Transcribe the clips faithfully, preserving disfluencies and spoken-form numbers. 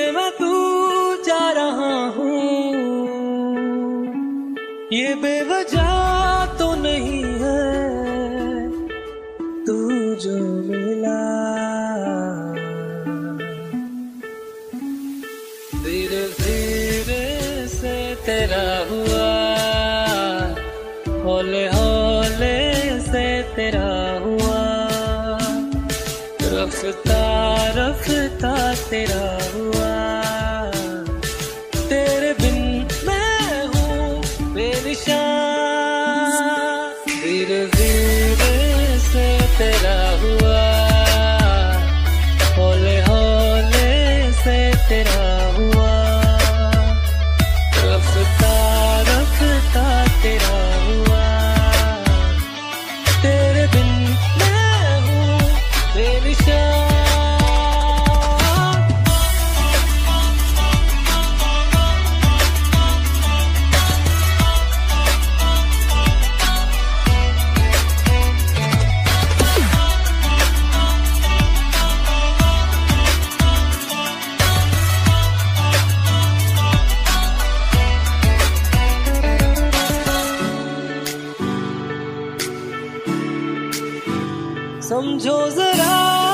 मैं तू जा रहा हूँ, ये बेवजह तो नहीं है तू जो मिला। धीरे धीरे से तेरा हुआ, हौले हौले से तेरा हुआ, रफ्ता रफ्ता तेरा हुआ। तेरे बिन मैं हूँ बेनिशान, धीरे धीरे से तेरा हुआ, हौले हौले से तेरा हुआ, रफ्ता रफ्ता तेरा हुआ। तेरे बिन मैं हूँ बेनिशान। समझो जरा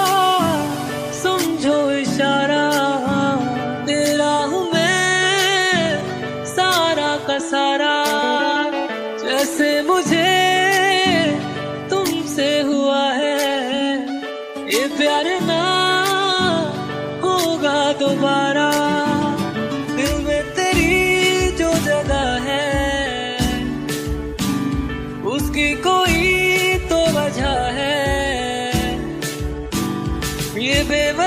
समझो इशारा, तेरा हूँ मैं सारा का सारा। जैसे मुझे तुमसे हुआ है, ये प्यार ना होगा दोबारा। दिल में तेरी जो जगह है, उसकी कोई तो वजह है। ये बेवजह